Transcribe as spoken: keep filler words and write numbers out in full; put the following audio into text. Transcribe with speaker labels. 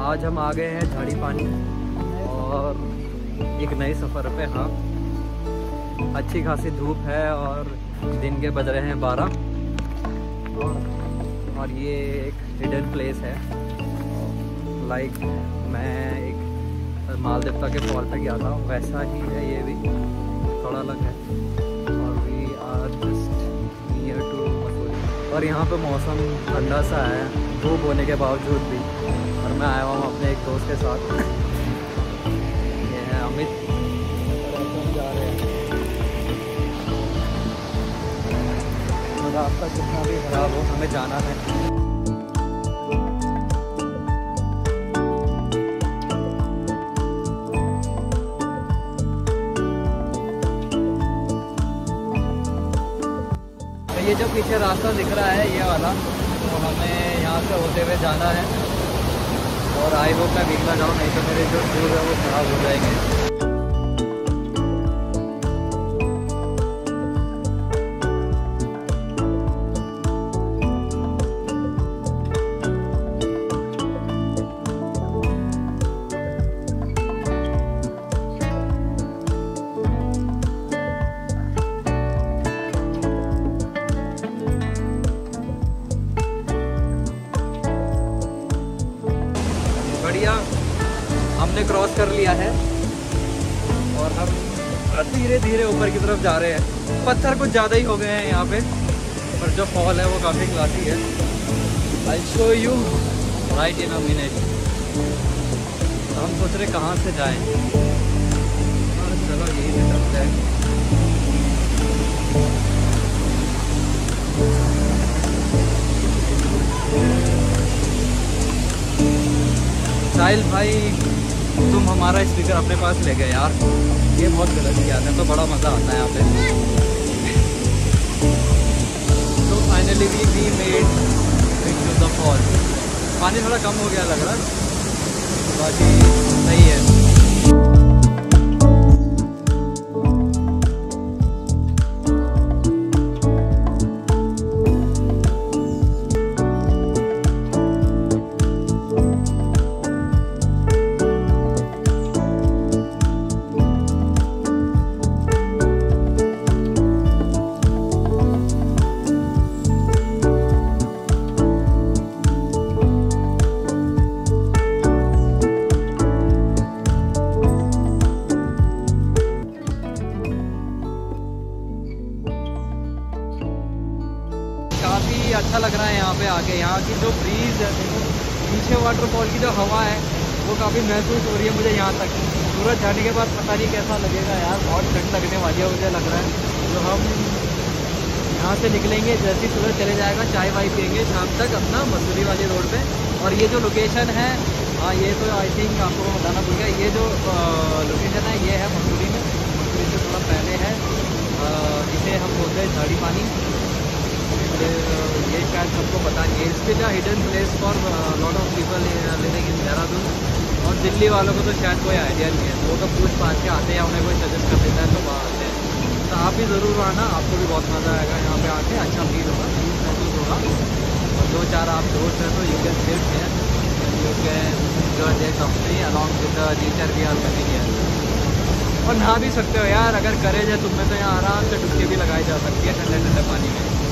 Speaker 1: आज हम आ गए हैं झाड़ीपानी और एक नए सफ़र पे। हाँ, अच्छी खासी धूप है और दिन के बज रहे हैं बारह और, और ये एक हिडन प्लेस है। लाइक मैं एक मालदेवता के फॉल पे गया था, वैसा ही है ये भी, थोड़ा अलग है। और we are just near to Mussoorie और यहाँ पे मौसम ठंडा सा है धूप होने के बावजूद भी। और मैं आया हूँ अपने एक दोस्त के साथ, ये है अमित। हम जा रहे हैं, रास्ता कितना भी खराब हो हमें जाना है। ये जो पीछे रास्ता दिख रहा है ये वाला, तो हमें यहाँ से होते हुए जाना है। और आई होप मैं भीग ना जाऊँ, नहीं तो मेरे जो शूज़ है वो खराब हो जाएंगे। बढ़िया, हमने क्रॉस कर लिया है और हम धीरे धीरे ऊपर की तरफ जा रहे हैं। पत्थर कुछ ज़्यादा ही हो गए हैं यहाँ पे, पर जो फॉल है वो काफ़ी क्लासी है। I show you right in a minute. हम सोच रहे कहाँ से जाएं। चलो यही से चलते हैं। साहिल भाई, तुम हमारा स्पीकर अपने पास ले गए यार, ये बहुत गलत किया है। तो बड़ा मज़ा आता है यहाँ पे। तो finally we we made it to the fall. पानी थोड़ा कम हो गया लग रहा, बाकी सही है। काफ़ी अच्छा लग रहा है यहाँ पे आके। यहाँ की जो ब्रीज है, देखो पीछे वाटरफॉल की जो हवा है वो काफ़ी महसूस हो रही है मुझे यहाँ तक। सूरज जाने के बाद पता नहीं कैसा लगेगा यार, बहुत ठंड लगने वाली है मुझे लग रहा है। तो हम यहाँ से निकलेंगे, जैसे ही सूरज चले जाएगा चाय वाय पियेंगे शाम तक अपना मसूरी वाली रोड पे। और ये जो लोकेशन है, हाँ ये तो आई थिंक आपको बताना भूल गया, ये जो लोकेशन है ये है मसूरी में, मसूरी से थोड़ा पहले है। इसे हम बोलते हैं झाड़ीपानी। ये शायद सबको पता नहीं है। इसके जो hidden place for lot of people living in Dehradun. और दिल्ली वालों को तो शायद कोई आइडिया नहीं है, वो तो पूछ पाछ के आते हैं, उन्हें कोई सजेस्ट कर देता है तो वहाँ आते हैं। तो आप भी ज़रूर आना, आपको भी बहुत मज़ा आएगा यहाँ पे आके, अच्छा फील होगा, फील महसूस होगा। और दो चार आप दोस्त हैं तो you can sit here, you can enjoy their company along with the nature we are coming here. और नहा भी सकते हो यार, अगर करेज है तुम में तो यहाँ आराम से डुबकी भी लगाई जा सकती है ठंडे ठंडे पानी में।